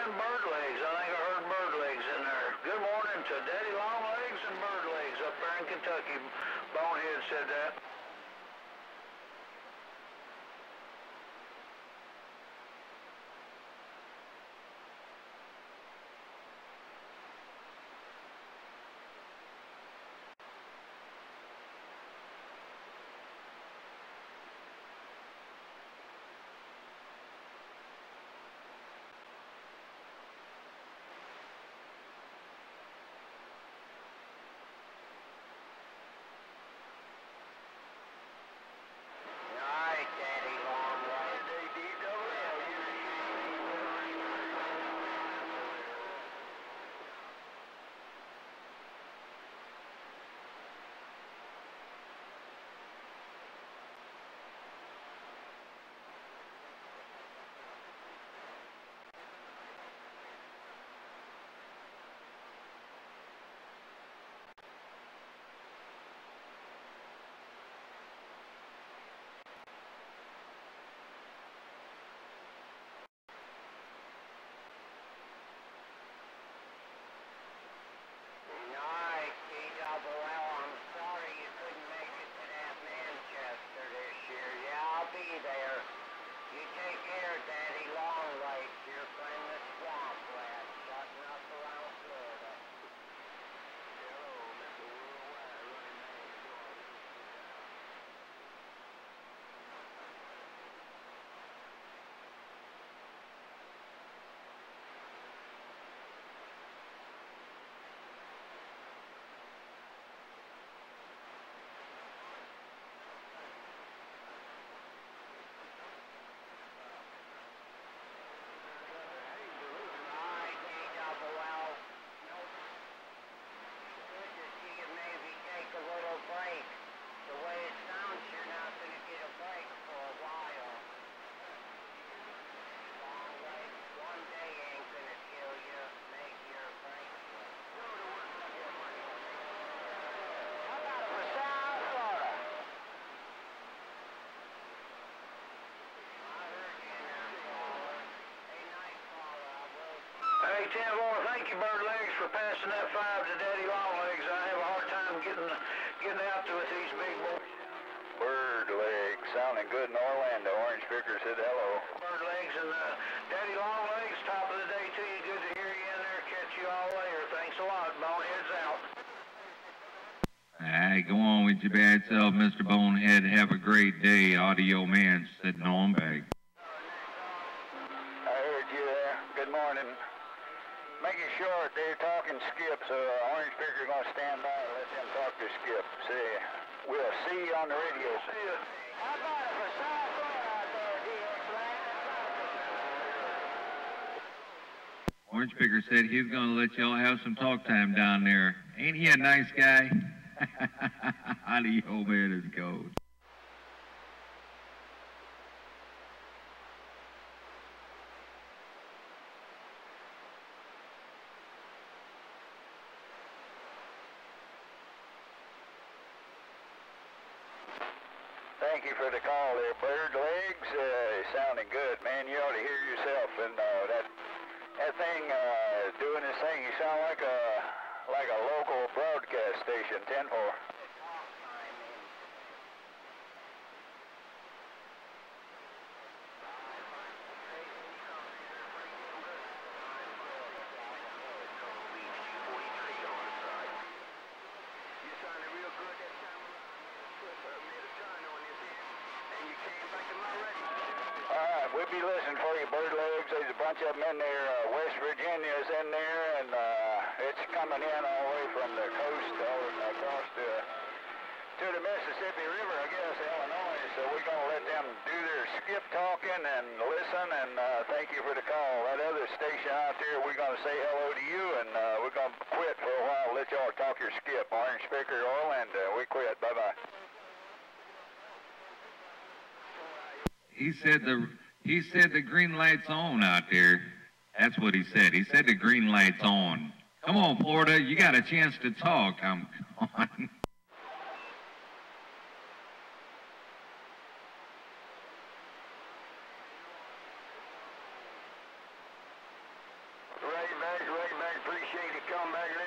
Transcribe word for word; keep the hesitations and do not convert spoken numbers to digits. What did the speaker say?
and bird legs. I think I heard bird legs in there. Good morning to Daddy Longlegs and bird legs up there in Kentucky. Bonehead said that. Hey, ten four, thank you, bird legs, for passing that five to Daddy Longlegs. I have a hard time getting getting out to with these big boys. Bird legs, sounding good in Orlando. Orange Picker said hello. Bird legs and uh, Daddy Longlegs, top of the day to you. Good to hear you in there. Catch you all later. Thanks a lot. Bonehead's out. All right, go on with your bad self, Mister Bonehead. Have a great day. Audio man sitting on back. I heard you there. Good morning. Make it short. They're talking Skip, so uh, Orange Picker going to stand by and let them talk to Skip. Say, we'll see you on the radio. See you. How about it for South Florida out there, D X man? Orange Picker said he's going to let y'all have some talk time down there. Ain't he a nice guy? How do you old man is gold? Thank you for the call there, bird legs. Uh, sounding good, man. You ought to hear yourself. And uh, that that thing uh, doing this thing, you sound like a like a local broadcast station. ten four. We'll be listening for you, bird legs. There's a bunch of them in there. Uh, West Virginia's in there, and uh, it's coming in all the way from the coast all across to, to the Mississippi River, I guess, Illinois. So we're going to let them do their skip talking and listen, and uh, thank you for the call. That other station out there, we're going to say hello to you, and uh, we're going to quit for a while, let y'all talk your skip. Orange Picker, Orlando. We quit. Bye-bye. He said the he said the green light's on out there. That's what he said. He said the green light's on. Come on, Florida, you got a chance to talk. Come on. Right back, right back. Appreciate you coming back.